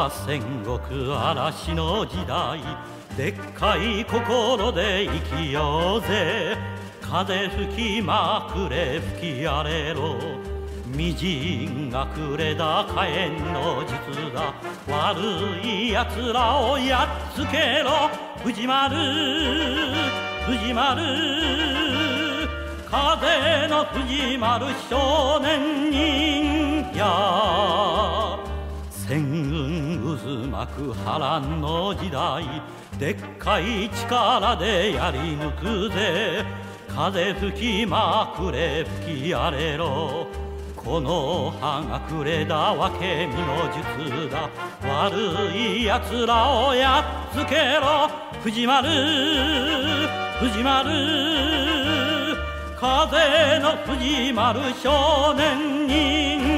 は戦国嵐の時代、でっかい心で生きようぜ。風吹きまくれ吹き荒れろ、みじんがくれだ火炎の術だ。悪いやつらをやっつけろ、藤丸藤丸、風の藤丸少年忍者。戦雲渦巻く波乱の時代、でっかい力でやり抜くぜ。風吹きまくれ吹き荒れろ、この葉がくれだ分け身の術だ。悪いやつらをやっつけろ、藤丸藤丸、風の藤丸少年忍